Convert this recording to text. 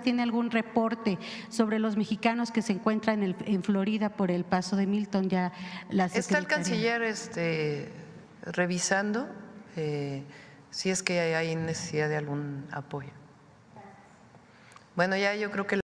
tiene algún reporte sobre los mexicanos que se encuentran en Florida por el Paso de Milton. Ya la Está el Secretaría. canciller revisando si es que hay necesidad de algún apoyo. Bueno, ya yo creo que